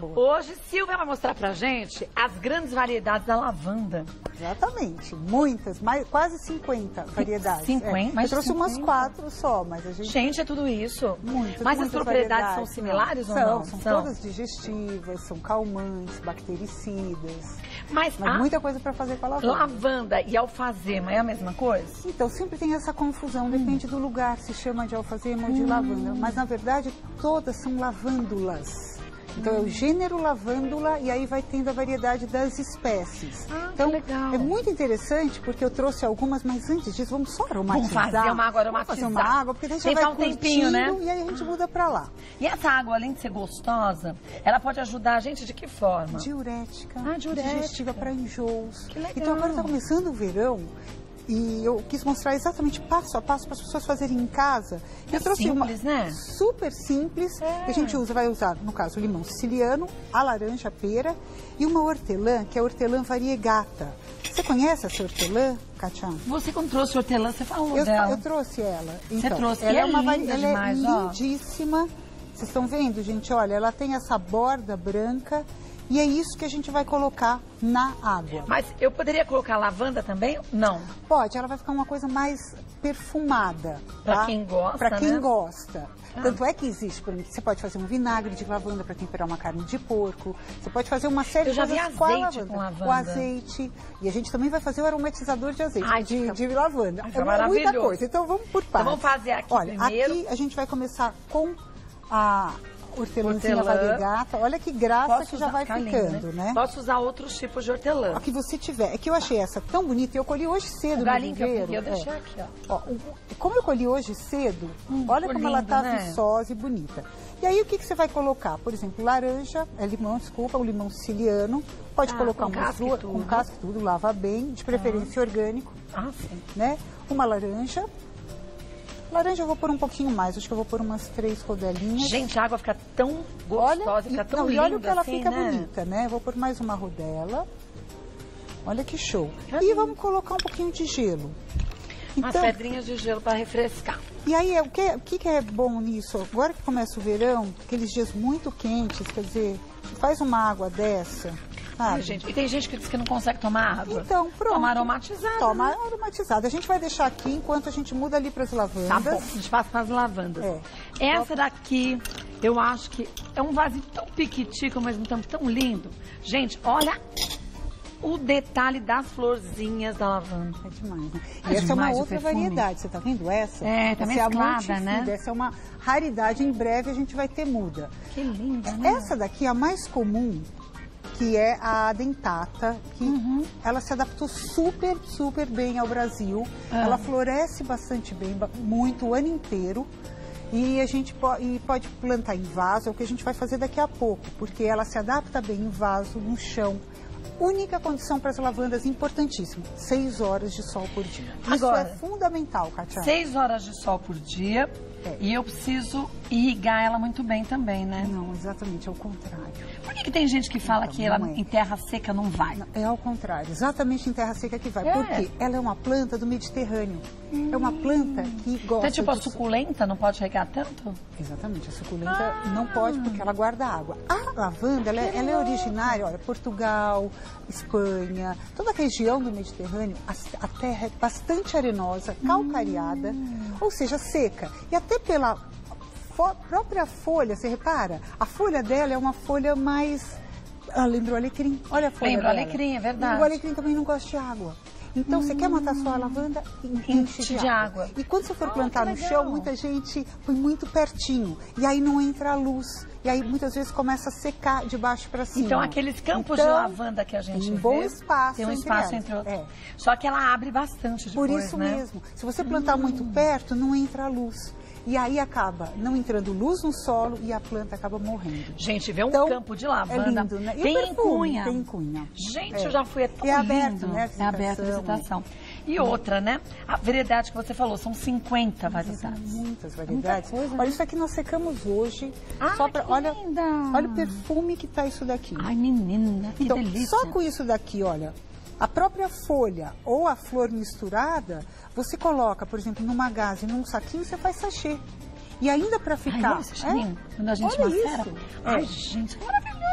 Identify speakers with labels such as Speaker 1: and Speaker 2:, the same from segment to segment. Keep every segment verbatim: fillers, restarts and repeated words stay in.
Speaker 1: Boa. Hoje, Silvia vai mostrar pra gente as grandes variedades da lavanda.
Speaker 2: Exatamente, muitas, mais, quase cinquenta variedades.
Speaker 1: cinquenta?
Speaker 2: É.
Speaker 1: Mais
Speaker 2: Eu trouxe
Speaker 1: cinquenta.
Speaker 2: umas quatro só, mas a gente...
Speaker 1: Gente, é tudo isso?
Speaker 2: Muitas,
Speaker 1: Mas
Speaker 2: muitas
Speaker 1: as propriedades
Speaker 2: variedades.
Speaker 1: são similares
Speaker 2: não.
Speaker 1: ou
Speaker 2: são,
Speaker 1: não?
Speaker 2: São,
Speaker 1: São
Speaker 2: todas digestivas, são calmantes, bactericidas.
Speaker 1: Mas,
Speaker 2: mas
Speaker 1: a...
Speaker 2: muita coisa para fazer com a lavanda.
Speaker 1: Lavanda e alfazema é a mesma coisa?
Speaker 2: Então, sempre tem essa confusão, hum. depende do lugar, se chama de alfazema ou de
Speaker 1: hum.
Speaker 2: lavanda. Mas, na verdade, todas são lavândulas. Então, é o gênero lavândula e aí vai tendo a variedade das espécies.
Speaker 1: Ah,
Speaker 2: então,
Speaker 1: que legal.
Speaker 2: É muito interessante porque eu trouxe algumas, mas antes disso, vamos só aromatizar.
Speaker 1: Vamos fazer uma água aromatizada.
Speaker 2: Vamos fazer uma água, porque daí já
Speaker 1: Tem
Speaker 2: vai
Speaker 1: um tempinho, né?
Speaker 2: E aí a gente muda pra lá.
Speaker 1: E essa água, além de ser gostosa, ela pode ajudar a gente de que forma?
Speaker 2: Diurética.
Speaker 1: Ah, diurética.
Speaker 2: Digestiva para enjoos.
Speaker 1: Que legal.
Speaker 2: Então, agora está começando o verão. E eu quis mostrar exatamente passo a passo para as pessoas fazerem em casa.
Speaker 1: É
Speaker 2: eu trouxe
Speaker 1: simples,
Speaker 2: uma
Speaker 1: né?
Speaker 2: super simples,
Speaker 1: é.
Speaker 2: que a gente usa, vai usar, no caso, o limão siciliano, a laranja, a pera e uma hortelã, que é a hortelã variegata. Você conhece essa hortelã, Kátia?
Speaker 1: Você, quando trouxe hortelã, você falou
Speaker 2: eu,
Speaker 1: dela.
Speaker 2: Eu trouxe ela.
Speaker 1: Você
Speaker 2: então,
Speaker 1: trouxe.
Speaker 2: Ela
Speaker 1: e
Speaker 2: é, uma
Speaker 1: linda
Speaker 2: vari... ela
Speaker 1: demais,
Speaker 2: é
Speaker 1: ó.
Speaker 2: lindíssima. Vocês estão vendo, gente? Olha, ela tem essa borda branca. E é isso que a gente vai colocar na água.
Speaker 1: Mas eu poderia colocar lavanda também? Não.
Speaker 2: Pode, ela vai ficar uma coisa mais perfumada.
Speaker 1: Pra
Speaker 2: tá?
Speaker 1: quem gosta,
Speaker 2: Pra quem
Speaker 1: né?
Speaker 2: gosta.
Speaker 1: Ah.
Speaker 2: Tanto é que existe, por exemplo, você pode fazer um vinagre de lavanda para temperar uma carne de porco. Você pode fazer uma série
Speaker 1: eu
Speaker 2: de
Speaker 1: já
Speaker 2: coisas
Speaker 1: vi
Speaker 2: com a
Speaker 1: azeite
Speaker 2: lavanda.
Speaker 1: com lavanda.
Speaker 2: O azeite. E a gente também vai fazer o aromatizador de azeite,
Speaker 1: Ai,
Speaker 2: de,
Speaker 1: fica...
Speaker 2: de lavanda.
Speaker 1: Ai,
Speaker 2: é muita coisa. Então vamos por partes.
Speaker 1: Então vamos fazer aqui
Speaker 2: Olha,
Speaker 1: primeiro.
Speaker 2: Aqui a gente vai começar com a hortelãzinha
Speaker 1: hortelã.
Speaker 2: variegata. Olha que graça
Speaker 1: Posso
Speaker 2: que já
Speaker 1: usar...
Speaker 2: vai
Speaker 1: Fica
Speaker 2: ficando,
Speaker 1: lindo,
Speaker 2: né?
Speaker 1: Posso usar outros tipos de hortelã.
Speaker 2: A que você tiver. É que eu achei essa tão bonita e eu colhi hoje cedo
Speaker 1: O galinho
Speaker 2: no
Speaker 1: que eu
Speaker 2: viveiro.
Speaker 1: peguei, eu
Speaker 2: é.
Speaker 1: deixei aqui, ó.
Speaker 2: Ó, o- como eu colhi hoje cedo,
Speaker 1: Hum,
Speaker 2: olha como
Speaker 1: lindo,
Speaker 2: ela tá
Speaker 1: né?
Speaker 2: viçosa e bonita. E aí o que, que você vai colocar? Por exemplo, laranja, é limão, desculpa, o limão siciliano. Pode
Speaker 1: Ah,
Speaker 2: colocar
Speaker 1: com
Speaker 2: umas
Speaker 1: casca e
Speaker 2: duas,
Speaker 1: tudo.
Speaker 2: com casca e tudo, lava bem, de preferência orgânico,
Speaker 1: Ah, sim.
Speaker 2: né? Uma laranja. Laranja eu vou pôr um pouquinho mais, acho que eu vou pôr umas três rodelinhas.
Speaker 1: Gente, a água fica tão gostosa,
Speaker 2: Olha,
Speaker 1: fica
Speaker 2: e,
Speaker 1: tão
Speaker 2: não,
Speaker 1: linda
Speaker 2: e olha o que ela
Speaker 1: assim,
Speaker 2: fica
Speaker 1: né?
Speaker 2: bonita, né? Vou pôr mais uma rodela. Olha que show.
Speaker 1: Ah,
Speaker 2: E vamos colocar um pouquinho de gelo.
Speaker 1: Umas pedrinhas de gelo para refrescar.
Speaker 2: E aí, o que, o que que é bom nisso? Agora que começa o verão, aqueles dias muito quentes, quer dizer, faz uma água dessa, sabe?
Speaker 1: Ai, gente, e tem gente que diz que não consegue tomar água.
Speaker 2: Então, pronto.
Speaker 1: Toma aromatizada.
Speaker 2: Toma
Speaker 1: né?
Speaker 2: aromatizada. A gente vai deixar aqui enquanto a gente muda ali para as lavandas.
Speaker 1: Tá bom, a gente passa para as lavandas.
Speaker 2: É.
Speaker 1: Essa daqui, eu acho que é um vasinho tão piquitico, ao mesmo tempo tão lindo. Gente, olha o detalhe das florzinhas da lavanda.
Speaker 2: É demais, né?
Speaker 1: É
Speaker 2: E essa é uma
Speaker 1: demais o
Speaker 2: outra
Speaker 1: perfume.
Speaker 2: variedade, você tá vendo essa?
Speaker 1: É, tá
Speaker 2: essa é a
Speaker 1: mesclada,
Speaker 2: multifida,
Speaker 1: né?
Speaker 2: Essa é uma raridade, em breve a gente vai ter muda.
Speaker 1: Que linda, né?
Speaker 2: Essa daqui é a mais comum, que é a dentata, que
Speaker 1: Uhum.
Speaker 2: ela se adaptou super, super bem ao Brasil.
Speaker 1: Ah.
Speaker 2: Ela floresce bastante bem, ba- muito o ano inteiro. E a gente po e pode plantar em vaso, é o que a gente vai fazer daqui a pouco, porque ela se adapta bem em vaso, no chão. Única condição para as lavandas, importantíssima, seis horas de sol por dia.
Speaker 1: Agora,
Speaker 2: Isso é fundamental, Kátia.
Speaker 1: Seis horas de sol por dia.
Speaker 2: É.
Speaker 1: E eu preciso irrigar ela muito bem também, né?
Speaker 2: Não, exatamente, é o contrário.
Speaker 1: Por que, que tem gente que fala
Speaker 2: Então,
Speaker 1: que ela
Speaker 2: não é.
Speaker 1: em terra seca não vai?
Speaker 2: É ao contrário, exatamente em terra seca que vai.
Speaker 1: É.
Speaker 2: Porque ela é uma planta do Mediterrâneo. É uma planta que gosta
Speaker 1: Então, tipo, a
Speaker 2: de...
Speaker 1: suculenta não pode regar tanto?
Speaker 2: Exatamente, a suculenta não pode porque ela guarda água. A lavanda, ela é, ela é originária, olha, Portugal, Espanha, toda a região do Mediterrâneo, a, a terra é bastante arenosa, calcareada,
Speaker 1: Hum.
Speaker 2: ou seja, seca. E até pela fo- própria folha, você repara, a folha dela é uma folha mais... Ah, lembrou alecrim? Olha a folha
Speaker 1: Lembra o
Speaker 2: dela.
Speaker 1: alecrim, é verdade.
Speaker 2: E o alecrim também não gosta de água. Então, você quer matar sua lavanda? Enche,
Speaker 1: Enche
Speaker 2: de,
Speaker 1: de
Speaker 2: água.
Speaker 1: água.
Speaker 2: E quando você for
Speaker 1: Ah,
Speaker 2: plantar
Speaker 1: que
Speaker 2: no
Speaker 1: legal.
Speaker 2: chão, muita gente põe muito pertinho. E aí não entra a luz. E aí muitas vezes começa a secar de baixo para cima.
Speaker 1: Então, aqueles campos
Speaker 2: Então,
Speaker 1: de lavanda que a gente
Speaker 2: tem um
Speaker 1: vê,
Speaker 2: bom espaço
Speaker 1: tem um
Speaker 2: entre
Speaker 1: espaço
Speaker 2: elas.
Speaker 1: entre outros.
Speaker 2: É.
Speaker 1: Só que ela abre bastante
Speaker 2: Por
Speaker 1: depois,
Speaker 2: isso
Speaker 1: né?
Speaker 2: mesmo. Se você plantar muito perto, não entra a luz. E aí acaba não entrando luz no solo e a planta acaba morrendo.
Speaker 1: Gente, vê um
Speaker 2: Então,
Speaker 1: campo de
Speaker 2: É
Speaker 1: lavanda.
Speaker 2: lindo, né? E
Speaker 1: Tem
Speaker 2: o
Speaker 1: em
Speaker 2: perfume?
Speaker 1: Cunha.
Speaker 2: Tem em Cunha.
Speaker 1: Gente,
Speaker 2: É.
Speaker 1: eu já fui, é tão
Speaker 2: E é aberto,
Speaker 1: lindo.
Speaker 2: né, a
Speaker 1: É aberto a
Speaker 2: visitação,
Speaker 1: visitação. E outra, né? A variedade que você falou, são cinquenta variedades.
Speaker 2: Muitas variedades.
Speaker 1: Muita coisa,
Speaker 2: Olha,
Speaker 1: né?
Speaker 2: isso aqui nós secamos hoje.
Speaker 1: Ah,
Speaker 2: só pra,
Speaker 1: que
Speaker 2: olha,
Speaker 1: linda!
Speaker 2: olha o perfume que tá isso daqui.
Speaker 1: Ai, menina, que
Speaker 2: então,
Speaker 1: delícia.
Speaker 2: só com isso daqui, olha, a própria folha ou a flor misturada, você coloca, por exemplo, numa gaze, num saquinho, você faz sachê. E ainda para
Speaker 1: Ai,
Speaker 2: ficar...
Speaker 1: olha esse cheirinho, quando a gente
Speaker 2: Olha
Speaker 1: macera.
Speaker 2: isso.
Speaker 1: Ai,
Speaker 2: É.
Speaker 1: gente, que maravilhoso.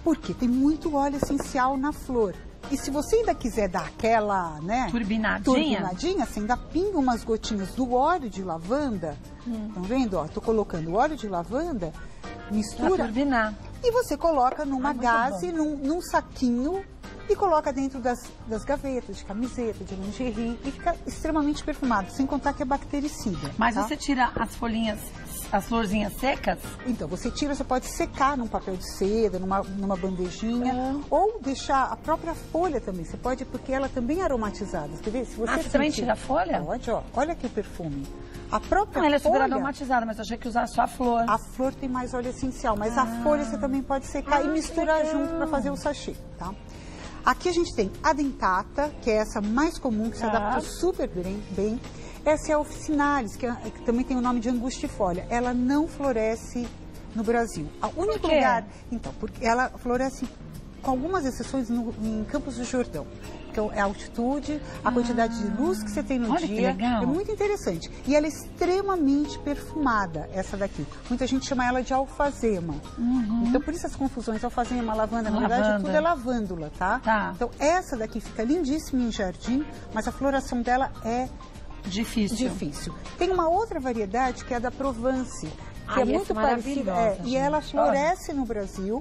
Speaker 2: Porque tem muito óleo essencial na flor. E se você ainda quiser dar aquela, né?
Speaker 1: Turbinadinha.
Speaker 2: Turbinadinha, você ainda pinga umas gotinhas do óleo de lavanda. Hum. Estão vendo? Ó, tô colocando o óleo de lavanda, mistura.
Speaker 1: Pra turbinar.
Speaker 2: E você coloca numa
Speaker 1: ah,
Speaker 2: gaze, num, num saquinho e coloca dentro das, das gavetas, de camiseta, de lingerie e fica extremamente perfumado, sem contar que é bactericida.
Speaker 1: Mas
Speaker 2: tá?
Speaker 1: você tira as folhinhas, as florzinhas secas?
Speaker 2: Então, você tira, você pode secar num papel de seda, numa, numa bandejinha, é. ou deixar a própria folha também. Você pode, porque ela também é aromatizada. Quer ver? Se você
Speaker 1: ah, você
Speaker 2: sentir,
Speaker 1: também tira a folha?
Speaker 2: Pode, ó. Olha aqui o perfume. A própria
Speaker 1: Não, ela é super
Speaker 2: folha,
Speaker 1: aromatizada, mas eu achei que usar só a flor.
Speaker 2: A flor tem mais óleo essencial, mas
Speaker 1: ah.
Speaker 2: a folha você também pode secar ah, e misturar junto para fazer o sachê, tá? Aqui a gente tem a dentata, que é essa mais comum, que se ah. adaptou super bem, bem. Essa é a officinalis, que, é, que também tem o nome de angustifólia. Ela não floresce no Brasil. O único lugar... Então, porque ela floresce, com algumas exceções, no, em Campos do Jordão. Então, é a altitude, a ah. quantidade de luz que você tem no
Speaker 1: Olha
Speaker 2: dia.
Speaker 1: Que legal.
Speaker 2: É muito interessante. E ela é extremamente perfumada, essa daqui. Muita gente chama ela de alfazema.
Speaker 1: Uhum.
Speaker 2: Então, por isso as confusões, alfazema, lavanda, na
Speaker 1: lavanda.
Speaker 2: verdade, tudo é lavândula, tá?
Speaker 1: tá?
Speaker 2: Então, essa daqui fica lindíssima em jardim, mas a floração dela é...
Speaker 1: Difícil.
Speaker 2: Difícil. Tem uma outra variedade que é a da Provence, que
Speaker 1: Ai,
Speaker 2: é muito parecida. É, e ela floresce no Brasil.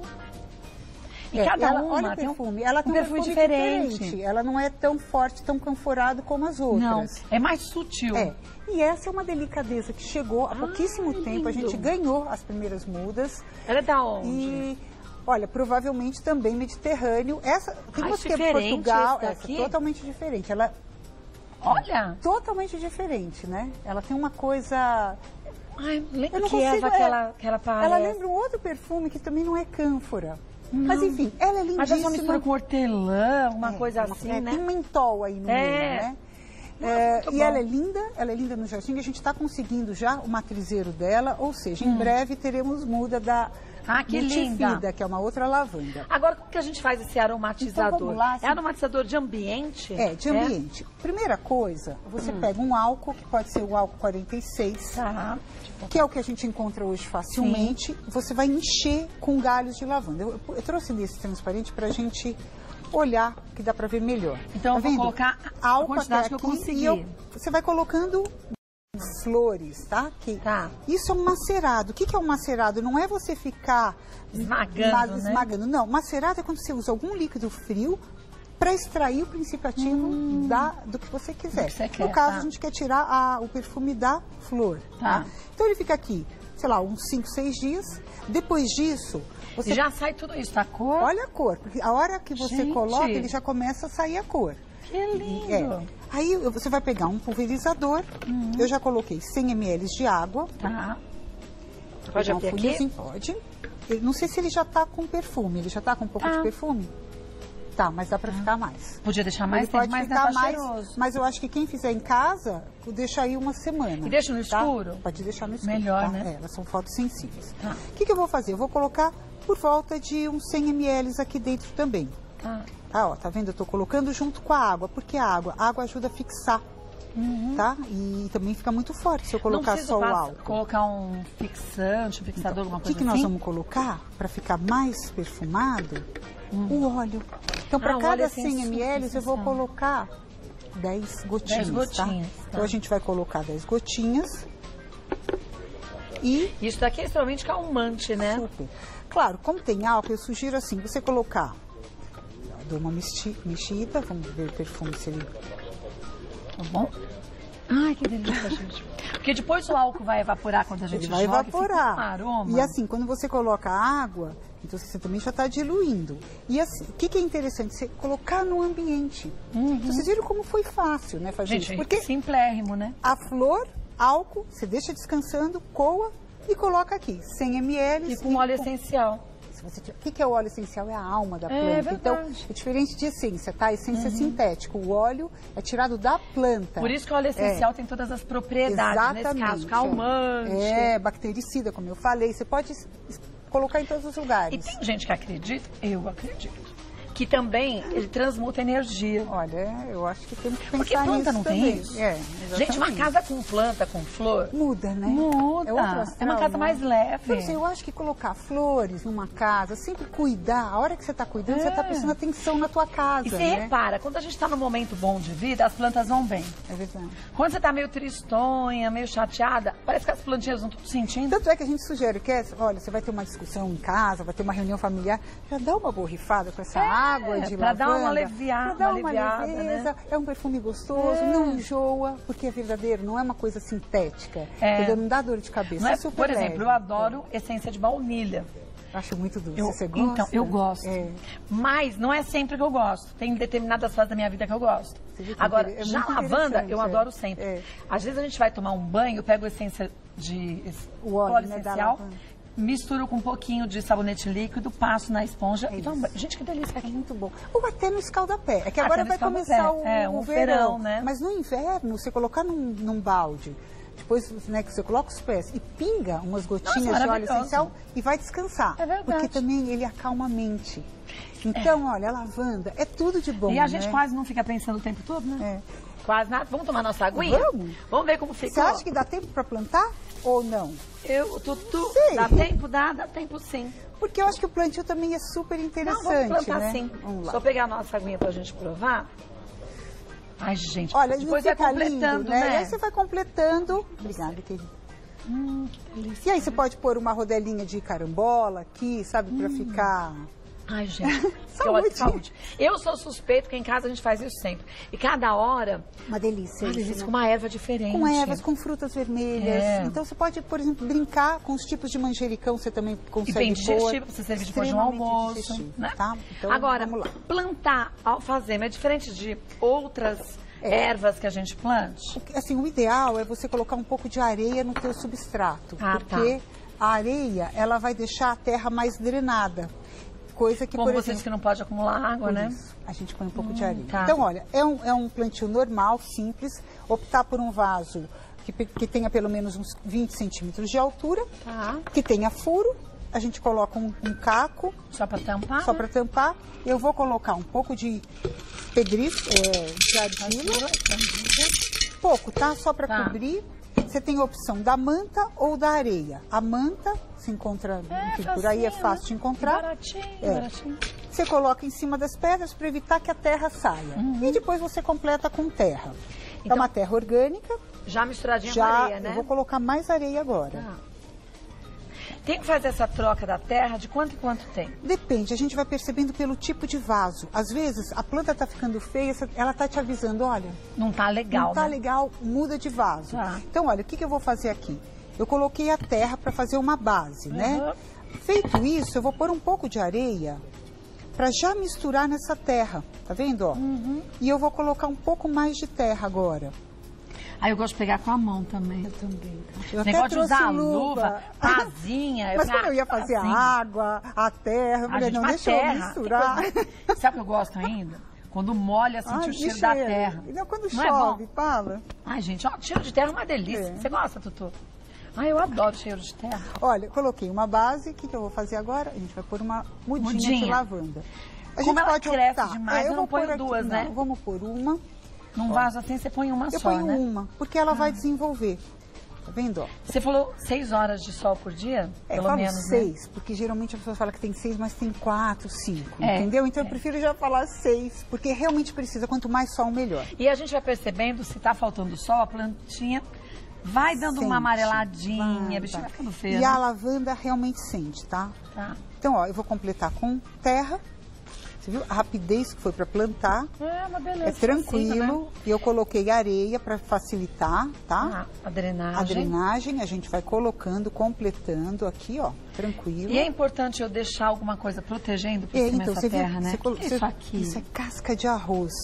Speaker 1: E
Speaker 2: é,
Speaker 1: cada
Speaker 2: ela,
Speaker 1: uma
Speaker 2: olha o
Speaker 1: tem
Speaker 2: perfume.
Speaker 1: um,
Speaker 2: ela
Speaker 1: um
Speaker 2: tem um
Speaker 1: perfume,
Speaker 2: perfume
Speaker 1: diferente.
Speaker 2: diferente. Ela não é tão forte, tão canforado como as outras.
Speaker 1: Não, é mais sutil.
Speaker 2: É. E essa é uma delicadeza que chegou há pouquíssimo
Speaker 1: Ai,
Speaker 2: tempo.
Speaker 1: lindo.
Speaker 2: A gente ganhou as primeiras mudas.
Speaker 1: Ela é da onde?
Speaker 2: E... Olha, provavelmente também Mediterrâneo. Essa tem uma que é
Speaker 1: diferente
Speaker 2: Portugal,
Speaker 1: essa
Speaker 2: essa é totalmente diferente. Ela
Speaker 1: Olha!
Speaker 2: Totalmente diferente, né? Ela tem uma coisa...
Speaker 1: Ai, lembra
Speaker 2: que
Speaker 1: consigo, Eva, que ela, que ela parece?
Speaker 2: Ela lembra um outro perfume que também não é cânfora. Não. Mas enfim, ela é lindíssima.
Speaker 1: Mas essa mistura com hortelã, uma
Speaker 2: é,
Speaker 1: coisa
Speaker 2: uma,
Speaker 1: assim,
Speaker 2: é,
Speaker 1: né?
Speaker 2: Tem mentol aí no
Speaker 1: é.
Speaker 2: meio, né?
Speaker 1: Nossa,
Speaker 2: é, e
Speaker 1: bom.
Speaker 2: ela é linda, ela é linda no jardim. A gente está conseguindo já o matrizeiro dela, ou seja, hum. em breve teremos muda da...
Speaker 1: Ah, que linda.
Speaker 2: Que é uma outra lavanda.
Speaker 1: Agora, como que a gente faz esse aromatizador?
Speaker 2: Então, vamos lá,
Speaker 1: é aromatizador de ambiente?
Speaker 2: É, de ambiente. É? Primeira coisa, você hum. pega um álcool, que pode ser o álcool quarenta e seis,
Speaker 1: tá.
Speaker 2: que é o que a gente encontra hoje facilmente. Sim. Você vai encher com galhos de lavanda. Eu, eu trouxe desse transparente para a gente olhar, que dá para ver melhor.
Speaker 1: Então,
Speaker 2: tá
Speaker 1: eu vou colocar a quantidade que eu consegui.
Speaker 2: Eu, você vai colocando... flores, tá? Que
Speaker 1: tá?
Speaker 2: Isso é um macerado. O que, que é um macerado? Não é você ficar
Speaker 1: esmagando, né?
Speaker 2: esmagando. Não, macerado é quando você usa algum líquido frio para extrair o princípio ativo hum. da, do que você quiser.
Speaker 1: Que você quer,
Speaker 2: no caso,
Speaker 1: tá.
Speaker 2: a gente quer tirar a, o perfume da flor. Tá. Tá? Então ele fica aqui, sei lá, uns cinco, seis dias. Depois disso, você...
Speaker 1: E já sai tudo isso, a cor?
Speaker 2: Olha a cor, porque a hora que você gente. coloca, ele já começa a sair a cor.
Speaker 1: Que lindo!
Speaker 2: É. Aí você vai pegar um pulverizador, uhum. eu já coloquei cem mililitros de água.
Speaker 1: Tá. Pode
Speaker 2: um aqui? Pode. Eu não sei se ele já tá com perfume, ele já tá com um pouco ah. de perfume? Tá, mas dá pra ah. ficar mais.
Speaker 1: Podia deixar mais
Speaker 2: ele
Speaker 1: tempo,
Speaker 2: pode
Speaker 1: mas
Speaker 2: ficar
Speaker 1: não tá
Speaker 2: mais,
Speaker 1: cheiroso.
Speaker 2: Mas eu acho que quem fizer em casa, deixa aí uma semana.
Speaker 1: E deixa no
Speaker 2: tá?
Speaker 1: escuro?
Speaker 2: Pode deixar no escuro.
Speaker 1: Melhor,
Speaker 2: tá?
Speaker 1: né?
Speaker 2: É, elas são fotossensíveis. O
Speaker 1: tá.
Speaker 2: que, que eu vou fazer? Eu vou colocar por volta de uns cem mililitros aqui dentro também.
Speaker 1: Ah.
Speaker 2: Ah, ó, tá vendo? Eu tô colocando junto com a água, porque a água, a água ajuda a fixar, uhum. tá? E também fica muito forte se eu colocar só o álcool.
Speaker 1: Colocar um fixante, um fixador,
Speaker 2: então,
Speaker 1: alguma coisa
Speaker 2: assim? O que, que
Speaker 1: assim?
Speaker 2: nós vamos colocar para ficar mais perfumado? Hum. O óleo. Então, para
Speaker 1: ah,
Speaker 2: cada cem mililitros, eu vou colocar dez gotinhas,
Speaker 1: dez gotinhas,
Speaker 2: tá?
Speaker 1: tá?
Speaker 2: Então, a gente vai colocar dez gotinhas. E...
Speaker 1: Isso daqui é extremamente calmante, né?
Speaker 2: Super. Claro, como tem álcool, eu sugiro assim, você colocar... Dou uma mexida, vamos ver o perfume se ele...
Speaker 1: Tá bom? Ai, que delícia, gente. Porque depois o álcool vai evaporar quando a gente
Speaker 2: ele vai
Speaker 1: joga,
Speaker 2: evaporar.
Speaker 1: Um aroma.
Speaker 2: E assim, quando você coloca água, então você também já está diluindo. E assim, o que, que é interessante? Você colocar no ambiente.
Speaker 1: Uhum.
Speaker 2: Então, vocês viram como foi fácil, né, fazer
Speaker 1: gente,
Speaker 2: isso? Porque
Speaker 1: simplérrimo, né?
Speaker 2: A flor, álcool, você deixa descansando, coa e coloca aqui, cem mililitros.
Speaker 1: E com óleo essencial.
Speaker 2: O que, que é o óleo essencial? É a alma da planta.
Speaker 1: É verdade.
Speaker 2: Então, é diferente de essência, tá? A essência uhum. é sintética. O óleo é tirado da planta.
Speaker 1: Por isso que o óleo essencial é. tem todas as propriedades,
Speaker 2: exatamente,
Speaker 1: nesse caso, calmante.
Speaker 2: É, bactericida, como eu falei. Você pode colocar em todos os lugares.
Speaker 1: E tem gente que acredita, eu acredito, Que também, ele transmuta energia.
Speaker 2: Olha, eu acho que temos que pensar
Speaker 1: Porque planta
Speaker 2: nisso
Speaker 1: não
Speaker 2: também.
Speaker 1: tem isso?
Speaker 2: É,
Speaker 1: Gente, uma casa com planta, com flor...
Speaker 2: Muda, né?
Speaker 1: Muda.
Speaker 2: É, outro
Speaker 1: É
Speaker 2: astral,
Speaker 1: uma casa
Speaker 2: né?
Speaker 1: mais leve.
Speaker 2: Não sei, eu acho que colocar flores numa casa, sempre cuidar, a hora que você está cuidando,
Speaker 1: É.
Speaker 2: você está prestando atenção na tua casa,
Speaker 1: E você
Speaker 2: né?
Speaker 1: repara, quando a gente está num momento bom de vida, as plantas vão bem.
Speaker 2: É verdade.
Speaker 1: Quando você está meio tristonha, meio chateada, parece que as plantinhas não estão sentindo.
Speaker 2: Tanto é que a gente sugere que, é, olha, você vai ter uma discussão em casa, vai ter uma reunião familiar, já dá uma borrifada com essa
Speaker 1: É,
Speaker 2: água de
Speaker 1: pra
Speaker 2: lavanda.
Speaker 1: dar uma aliviada,
Speaker 2: pra dar
Speaker 1: uma
Speaker 2: uma
Speaker 1: aliviada,
Speaker 2: leveza,
Speaker 1: né?
Speaker 2: é um perfume gostoso,
Speaker 1: É.
Speaker 2: não enjoa, porque é verdadeiro, não é uma coisa sintética,
Speaker 1: É.
Speaker 2: entendeu? Não dá dor de cabeça,
Speaker 1: Não é,
Speaker 2: é super
Speaker 1: por exemplo,
Speaker 2: leve.
Speaker 1: eu adoro essência de baunilha.
Speaker 2: Acho muito doce,
Speaker 1: Eu-
Speaker 2: você gosta?
Speaker 1: Então, eu gosto.
Speaker 2: É.
Speaker 1: Mas não é sempre que eu gosto. Tem determinadas fases da minha vida que eu gosto.
Speaker 2: Você vê que
Speaker 1: Agora,
Speaker 2: é
Speaker 1: já
Speaker 2: muito
Speaker 1: lavanda,
Speaker 2: interessante,
Speaker 1: eu
Speaker 2: é.
Speaker 1: adoro sempre.
Speaker 2: É.
Speaker 1: Às vezes a gente vai tomar um banho, eu pego essência de
Speaker 2: O óleo,
Speaker 1: óleo
Speaker 2: né, da
Speaker 1: essencial,
Speaker 2: lavanda.
Speaker 1: misturo com um pouquinho de sabonete líquido, passo na esponja
Speaker 2: É
Speaker 1: e tomo
Speaker 2: isso.
Speaker 1: banho. Gente, que delícia
Speaker 2: É
Speaker 1: aqui.
Speaker 2: muito bom. Ou até no escaldapé. É que
Speaker 1: Até
Speaker 2: agora
Speaker 1: no
Speaker 2: vai
Speaker 1: escaldapé.
Speaker 2: começar o,
Speaker 1: É,
Speaker 2: o
Speaker 1: um
Speaker 2: verão,
Speaker 1: verão, né?
Speaker 2: Mas no inverno, você colocar num, num balde, depois né, que você coloca os pés e pinga umas gotinhas
Speaker 1: Nossa,
Speaker 2: de óleo
Speaker 1: maravilhoso.
Speaker 2: essencial e vai descansar.
Speaker 1: É verdade.
Speaker 2: Porque também ele acalma a mente. Então, olha, a lavanda é tudo de bom,
Speaker 1: E a gente
Speaker 2: né?
Speaker 1: quase não fica pensando o tempo todo, né?
Speaker 2: É.
Speaker 1: Quase nada. Vamos tomar nossa aguinha?
Speaker 2: Vamos.
Speaker 1: Vamos ver como ficou.
Speaker 2: Você acha que dá tempo para plantar ou não?
Speaker 1: Eu, Tutu,
Speaker 2: Sim.
Speaker 1: dá tempo? Dá, dá tempo sim.
Speaker 2: Porque eu acho que o plantio também é super
Speaker 1: Não,
Speaker 2: interessante,
Speaker 1: vamos plantar
Speaker 2: né?
Speaker 1: sim.
Speaker 2: Vamos lá.
Speaker 1: Só pegar a nossa aguinha pra gente provar. Ai, gente,
Speaker 2: Olha,
Speaker 1: depois
Speaker 2: não
Speaker 1: vai
Speaker 2: fica
Speaker 1: completando,
Speaker 2: lindo, né?
Speaker 1: né?
Speaker 2: E aí você vai completando. Obrigada, querida.
Speaker 1: Hum, que delícia.
Speaker 2: E aí você pode pôr uma rodelinha de carambola aqui, sabe, para
Speaker 1: Hum.
Speaker 2: ficar...
Speaker 1: Ai, gente, que
Speaker 2: Saúde.
Speaker 1: ótimo, saúde. Eu sou suspeito que em casa a gente faz isso sempre. E cada hora,
Speaker 2: Uma delícia.
Speaker 1: uma
Speaker 2: isso,
Speaker 1: delícia
Speaker 2: né?
Speaker 1: com uma erva diferente.
Speaker 2: Com ervas, com frutas vermelhas.
Speaker 1: É.
Speaker 2: Então você pode, por exemplo, brincar com os tipos de manjericão, você também
Speaker 1: E
Speaker 2: consegue
Speaker 1: bem
Speaker 2: pôr.
Speaker 1: digestivo, pra você servir depois de um
Speaker 2: Extremamente
Speaker 1: almoço.
Speaker 2: digestivo,
Speaker 1: Né?
Speaker 2: tá? Então,
Speaker 1: Agora,
Speaker 2: vamos lá.
Speaker 1: plantar alfazema é diferente de outras
Speaker 2: É.
Speaker 1: ervas que a gente plante?
Speaker 2: Assim, o ideal é você colocar um pouco de areia no teu substrato,
Speaker 1: Ah,
Speaker 2: porque a areia, ela vai deixar a terra mais drenada. Coisa que,
Speaker 1: Como
Speaker 2: por
Speaker 1: você disse
Speaker 2: exemplo,
Speaker 1: que não pode acumular água,
Speaker 2: por
Speaker 1: né?
Speaker 2: isso, a gente põe um pouco de areia.
Speaker 1: tá.
Speaker 2: Então, olha, é um, é um plantio normal, simples. Optar por um vaso que, pe- que tenha pelo menos uns vinte centímetros de altura,
Speaker 1: Tá.
Speaker 2: que tenha furo. A gente coloca um, um caco,
Speaker 1: Só pra tampar?
Speaker 2: só
Speaker 1: né?
Speaker 2: para tampar. Eu vou colocar um pouco de pedris, é, de argila, pouco, tá? Só para
Speaker 1: Tá.
Speaker 2: cobrir. Você tem a opção da manta ou da areia. A manta se encontra, enfim, por aí é
Speaker 1: facinho,
Speaker 2: fácil de
Speaker 1: né?
Speaker 2: encontrar.
Speaker 1: Baratinho,
Speaker 2: É.
Speaker 1: baratinho.
Speaker 2: Você coloca em cima das pedras para evitar que a terra saia. E depois você completa com terra. é
Speaker 1: Então,
Speaker 2: uma terra orgânica.
Speaker 1: Já misturadinha com
Speaker 2: Já
Speaker 1: areia, né?
Speaker 2: eu vou colocar mais areia agora.
Speaker 1: Tá. Tem que fazer essa troca da terra de quanto em quanto tempo?
Speaker 2: Depende, a gente vai percebendo pelo tipo de vaso. Às vezes a planta está ficando feia, ela está te avisando, olha,
Speaker 1: Não tá legal,
Speaker 2: não tá
Speaker 1: né?
Speaker 2: legal, muda de vaso.
Speaker 1: Tá.
Speaker 2: Então, olha, o que, que eu vou fazer aqui? Eu coloquei a terra para fazer uma base, né?
Speaker 1: Uhum.
Speaker 2: Feito isso, eu vou pôr um pouco de areia para já misturar nessa terra, tá vendo, ó?
Speaker 1: Uhum.
Speaker 2: E eu vou colocar um pouco mais de terra agora.
Speaker 1: Aí eu gosto de pegar com a mão também.
Speaker 2: Eu também. Eu até
Speaker 1: Negócio de
Speaker 2: trouxe
Speaker 1: usar a
Speaker 2: luva.
Speaker 1: luva, pazinha.
Speaker 2: Mas
Speaker 1: falei,
Speaker 2: como eu ia
Speaker 1: ah,
Speaker 2: fazer a
Speaker 1: pazinha.
Speaker 2: água, a terra, eu
Speaker 1: Ah,
Speaker 2: falei,
Speaker 1: gente,
Speaker 2: não,
Speaker 1: mas
Speaker 2: deixa eu
Speaker 1: terra,
Speaker 2: misturar.
Speaker 1: tem coisa- Sabe o que eu gosto ainda? Quando molha, sentir
Speaker 2: Ai,
Speaker 1: o
Speaker 2: que
Speaker 1: cheiro da
Speaker 2: cheiro.
Speaker 1: terra.
Speaker 2: Não, quando
Speaker 1: Não é
Speaker 2: chove,
Speaker 1: bom?
Speaker 2: fala.
Speaker 1: Ai, gente, ó, cheiro de terra é uma delícia.
Speaker 2: É.
Speaker 1: Você gosta, Tutu? Ai, eu adoro cheiro de terra.
Speaker 2: Olha, coloquei uma base, o que, que eu vou fazer agora? A gente vai pôr uma mudinha, de
Speaker 1: Mudinha.
Speaker 2: lavanda. A
Speaker 1: Como ela cresce
Speaker 2: optar.
Speaker 1: demais, eu não
Speaker 2: vou
Speaker 1: ponho
Speaker 2: pôr aqui-
Speaker 1: duas, né?
Speaker 2: não, vamos pôr uma.
Speaker 1: Num vaso assim, você põe uma
Speaker 2: Eu
Speaker 1: só,
Speaker 2: ponho
Speaker 1: né?
Speaker 2: uma, porque ela vai desenvolver. Tá vendo, ó?
Speaker 1: Você falou seis horas de sol por dia?
Speaker 2: É, eu
Speaker 1: pelo
Speaker 2: falo
Speaker 1: menos, né?
Speaker 2: seis, porque geralmente a pessoa fala que tem seis, mas tem quatro, cinco,
Speaker 1: É,
Speaker 2: entendeu? Então
Speaker 1: é.
Speaker 2: eu prefiro já falar seis, porque realmente precisa, quanto mais sol, melhor.
Speaker 1: E a gente vai percebendo, se tá faltando sol, a plantinha vai dando
Speaker 2: Sente,
Speaker 1: uma amareladinha,
Speaker 2: vai,
Speaker 1: a bichinha
Speaker 2: vai.
Speaker 1: vai ficando feia,
Speaker 2: E
Speaker 1: né?
Speaker 2: a lavanda realmente sente, tá?
Speaker 1: Tá.
Speaker 2: Então, ó, eu vou completar com terra. Você viu a rapidez que foi para plantar?
Speaker 1: É uma beleza.
Speaker 2: É tranquilo.
Speaker 1: facinho, né?
Speaker 2: E eu coloquei areia para facilitar, tá?
Speaker 1: Ah, a drenagem.
Speaker 2: A drenagem a gente vai colocando, completando aqui, ó, tranquilo.
Speaker 1: E é importante eu deixar alguma coisa protegendo por
Speaker 2: É,
Speaker 1: cima
Speaker 2: então,
Speaker 1: dessa
Speaker 2: você viu?
Speaker 1: terra, né?
Speaker 2: Você colo-
Speaker 1: O que é
Speaker 2: você-
Speaker 1: isso aqui?
Speaker 2: Isso é casca de arroz.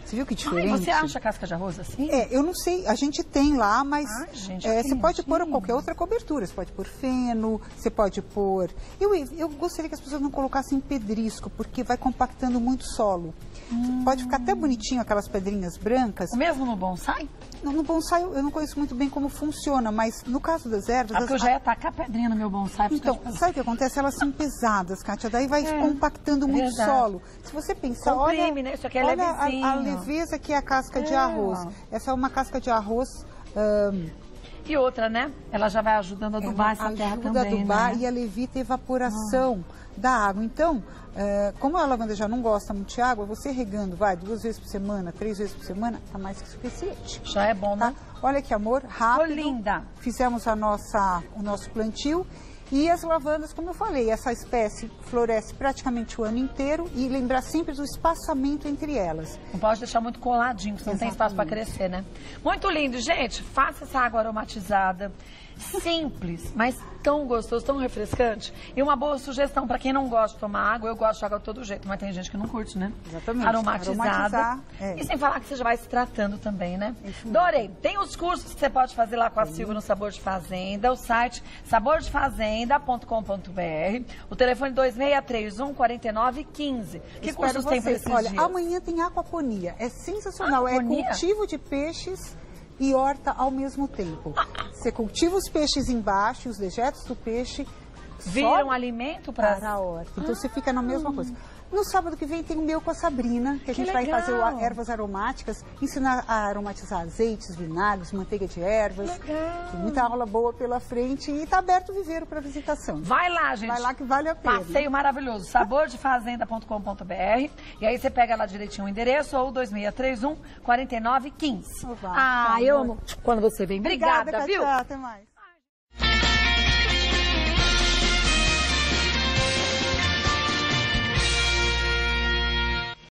Speaker 2: Você viu que diferente?
Speaker 1: Ai, você acha casca de arroz assim?
Speaker 2: É, eu não sei, a gente tem lá, mas
Speaker 1: Ai, gente,
Speaker 2: é, você pode
Speaker 1: entendi.
Speaker 2: pôr qualquer outra cobertura. Você pode pôr feno, você pode pôr... Eu, eu gostaria que as pessoas não colocassem pedrisco, porque vai compactando muito solo. Hum. Pode ficar até bonitinho aquelas pedrinhas brancas.
Speaker 1: O mesmo no bonsai?
Speaker 2: No, no bonsai eu não conheço muito bem como funciona, mas no caso das ervas...
Speaker 1: Ah, porque
Speaker 2: as...
Speaker 1: eu já ia tacar pedrinha no meu bonsai.
Speaker 2: Então, sabe o que acontece? Elas são pesadas, Kátia, daí vai
Speaker 1: é,
Speaker 2: compactando muito
Speaker 1: verdade.
Speaker 2: solo. Se você pensar,
Speaker 1: Comprime,
Speaker 2: olha,
Speaker 1: né? Isso aqui é
Speaker 2: olha
Speaker 1: levezinho.
Speaker 2: a, a leveza que é a casca
Speaker 1: é.
Speaker 2: de arroz. Essa é uma casca de arroz... Um,
Speaker 1: e outra, né? Ela já vai ajudando a adubar essa terra também,
Speaker 2: ajuda a adubar,
Speaker 1: né?
Speaker 2: E ela evita a evaporação ah. da água. Então, é, como a lavanda já não gosta muito de água, você regando, vai, duas vezes por semana, três vezes por semana, tá mais que suficiente.
Speaker 1: Já é bom,
Speaker 2: tá?
Speaker 1: né?
Speaker 2: Olha que amor, rápido.
Speaker 1: Ficou linda.
Speaker 2: Fizemos a nossa, o nosso plantio. E as lavandas, como eu falei, essa espécie floresce praticamente o ano inteiro e lembrar sempre do espaçamento entre elas.
Speaker 1: Não pode deixar muito coladinho, porque não tem espaço para crescer, né? Muito lindo, gente. Faça essa água aromatizada. Simples, mas tão gostoso, tão refrescante. E uma boa sugestão para quem não gosta de tomar água, eu gosto de água de todo jeito, mas tem gente que não curte, né?
Speaker 2: Exatamente.
Speaker 1: Aromatizada.
Speaker 2: Aromatizar, é.
Speaker 1: E sem falar que você já vai se tratando também, né? Adorei. Tem os cursos que você pode fazer lá com a Silvia no Sabor de Fazenda, o site sabor de fazenda ponto com ponto br, o telefone dois seis três um, quatro nove um cinco. Que cursos tem para esses
Speaker 2: Olha,
Speaker 1: dias?
Speaker 2: amanhã tem aquaponia. É sensacional.
Speaker 1: Aquaponia?
Speaker 2: É cultivo de peixes e horta ao mesmo tempo. Você cultiva os peixes embaixo, os dejetos do peixe
Speaker 1: viram alimento para
Speaker 2: a horta. Então ah. você fica na mesma coisa.
Speaker 1: Ah.
Speaker 2: No sábado que vem tem o meu com a Sabrina, que a
Speaker 1: que
Speaker 2: gente
Speaker 1: legal.
Speaker 2: vai fazer o, ervas aromáticas, ensinar a aromatizar azeites, vinagres, manteiga de ervas.
Speaker 1: Legal.
Speaker 2: Tem muita aula boa pela frente e está aberto o viveiro para visitação.
Speaker 1: Vai lá, gente.
Speaker 2: Vai lá que vale a pena.
Speaker 1: Passeio maravilhoso. sabor de fazenda ponto com ponto br. E aí você pega lá direitinho o endereço ou dois seis três um, quatro nove um cinco.
Speaker 2: Oba,
Speaker 1: ah,
Speaker 2: tá,
Speaker 1: eu
Speaker 2: amor.
Speaker 1: amo quando você vem. Obrigada,
Speaker 2: Obrigada,
Speaker 1: viu?
Speaker 2: Kátia, até mais.